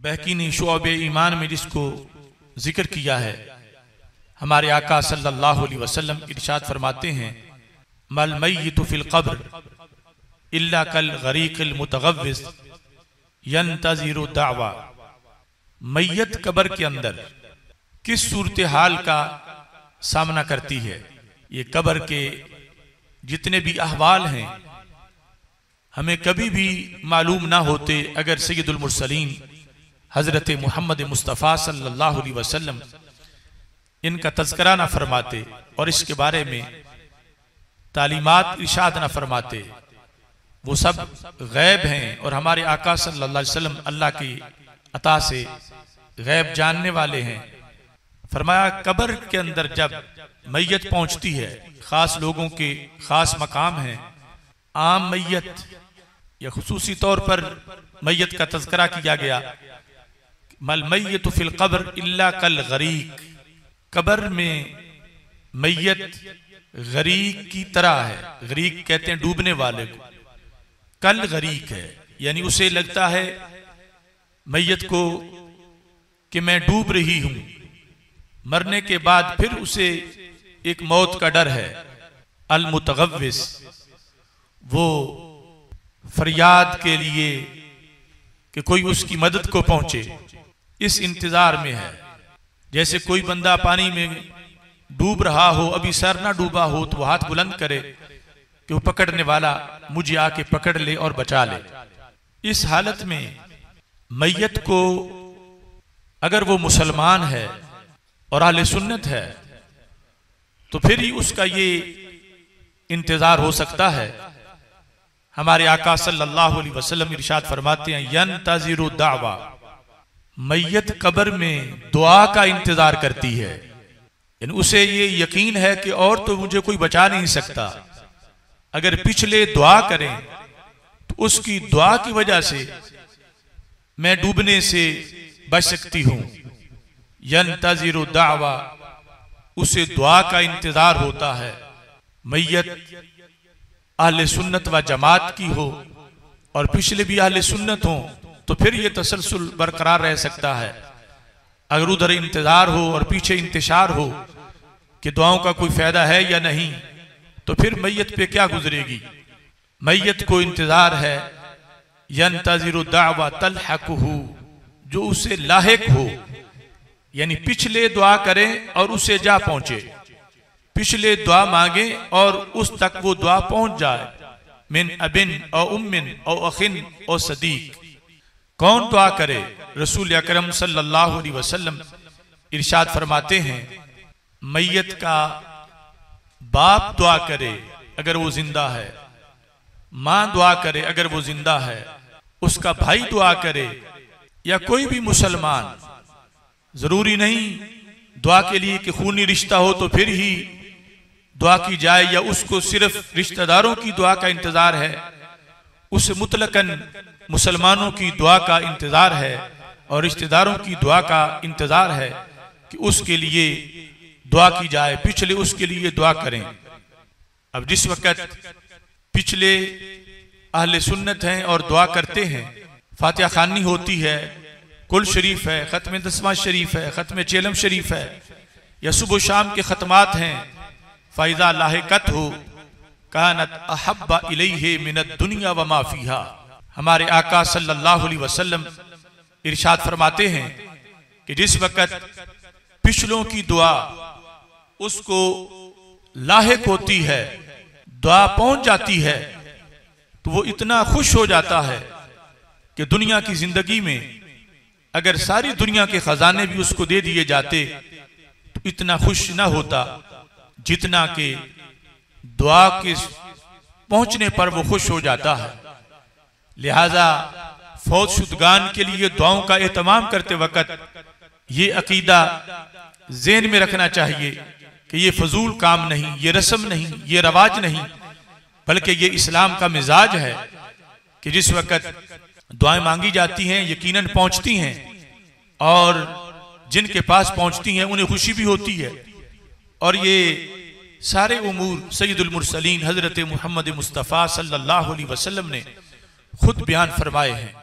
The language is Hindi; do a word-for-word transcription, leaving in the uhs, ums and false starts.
बहकी ने शुअब ईमान में जिसको जिक्र किया है, हमारे आका सल्लल्लाहु अलैहि वसल्लम इरशाद फरमाते हैं, मल मय्यितु फिल क़ब्र इल्ला कल गरीक़िल मुतग़व्विज़ यंतज़िरु दावा। मैयत कब्र के अंदर किस सूरत हाल का सामना करती है। ये कब्र के जितने भी अहवाल हैं हमें कभी भी मालूम ना होते अगर सैयदुल मुरसलीन हजरत मोहम्मद मुस्तफ़ा सल्लल्लाहु अलैहि वसल्लम इनका तज़किरा ना फरमाते और इसके बारे में तालीमात इरशाद ना फरमाते। वो सब गैब हैं और हमारे आका सल्लल्लाहु अलैहि वसल्लम अल्लाह की अता से गैब जानने वाले हैं। फरमाया कब्र के अंदर जब मैयत पहुंचती है, खास लोगों के खास मकाम है, आम मैयत या खुसूसी तौर पर मैयत का तज़किरा किया गया, मल मैयत फिल क़ब्र इल्ला कल गरीक। कब्र में मैयत गरीक की तरह है। गरीक कहते हैं डूबने वाले को, कल गरीक है यानी उसे लगता है मैयत को कि मैं डूब रही हूं। मरने के बाद फिर उसे एक मौत का डर है। अल मुतग़व्विज़, वो फरियाद के लिए कि कोई उसकी मदद को पहुंचे, इस इंतजार में है। जैसे कोई बंदा पानी में डूब रहा हो, अभी सर ना डूबा हो, तो वो हाथ बुलंद करे कि वो पकड़ने वाला मुझे आके पकड़ ले और बचा ले। इस हालत में मैयत को अगर वो मुसलमान है और आले सुन्नत है तो फिर ही उसका ये इंतजार हो सकता है। हमारे आका सल्लल्लाहु अलैहि वसल्लम इरशाद फरमाते हैं, यंतज़िरु दावा। मैयत कब्र में दुआ का इंतजार करती है, यानी उसे ये यकीन है कि और तो मुझे कोई बचा नहीं सकता। अगर पिछले दुआ करें तो उसकी दुआ की वजह से मैं डूबने से बच सकती हूं। यंतज़िरु दावा, उसे दुआ का इंतजार होता है। मैयत अहले सुन्नत व जमात की हो और पिछले भी अहले सुन्नत हो तो फिर यह तसलसल बरकरार रह सकता है। अगर उधर इंतजार हो और पीछे इंतशार हो कि दुआओं का कोई फायदा है या नहीं, तो फिर मैयत पे क्या गुजरेगी। मैयत को इंतजार है, यंतज़िरु दावा तल्हक़ुहु, जो उसे लाहिक हो, यानी पिछले दुआ करें और उसे जा पहुंचे। पिछले दुआ मांगे और उस तक वो दुआ पहुंच जाए। मिन अबिन और उम्मिन और अखिन और सदीक। कौन दुआ करे? रसूल अकरम सल्लल्लाहु अलैहि वसल्लम इरशाद फरमाते हैं, मैयत का बाप दुआ करे अगर वो जिंदा है, मां दुआ करे अगर वो जिंदा है, उसका भाई दुआ करे या कोई भी मुसलमान। जरूरी नहीं दुआ के लिए कि खूनी रिश्ता हो तो फिर ही दुआ की जाए या उसको सिर्फ रिश्तेदारों की दुआ का इंतजार है। उसे मुतलकन मुसलमानों की दुआ का इंतजार है और रिश्तेदारों की दुआ का इंतजार है कि उसके लिए दुआ की जाए, पिछले उसके लिए दुआ करें। अब जिस वक्त पिछले अहले सुन्नत हैं और दुआ करते हैं, फातिहा खानी होती है, कुल शरीफ है, खत्म दसवां शरीफ है, खत्म चेलम शरीफ है, या सुबह शाम के खत्मात हैं, फ़ाइज़ा लाहिक़त हो कानत अहब्बा इलैहि मिनद दुनिया व मा फ़ीहा। हमारे आका सल्लल्लाहु अलैहि वसल्लम इरशाद फरमाते हैं कि जिस वक्त पिछलों की दुआ उसको लाहिक होती है, दुआ पहुंच जाती है, तो वो इतना खुश हो जाता है कि दुनिया की जिंदगी में अगर सारी दुनिया के खजाने भी उसको दे दिए जाते तो इतना खुश ना होता जितना कि दुआ के पहुंचने पर वो खुश हो जाता है। लिहाजा फौत शुदगान के लिए दुआओं का एहतमाम करते वक्त ये अकीदा ज़हन में रखना चाहिए कि ये फजूल काम नहीं, ये रस्म नहीं, ये रवाज नहीं, बल्कि ये इस्लाम का मिजाज है कि जिस वक्त दुआएं मांगी जाती हैं यकीनन पहुंचती हैं और जिनके पास पहुंचती हैं उन्हें खुशी भी होती है। और ये सारे उमूर सैयदुल मुरसलीन हजरत मोहम्मद मुस्तफ़ा सल्लल्लाहु अलैहि वसल्लम ने खुद बयान फरमाए हैं।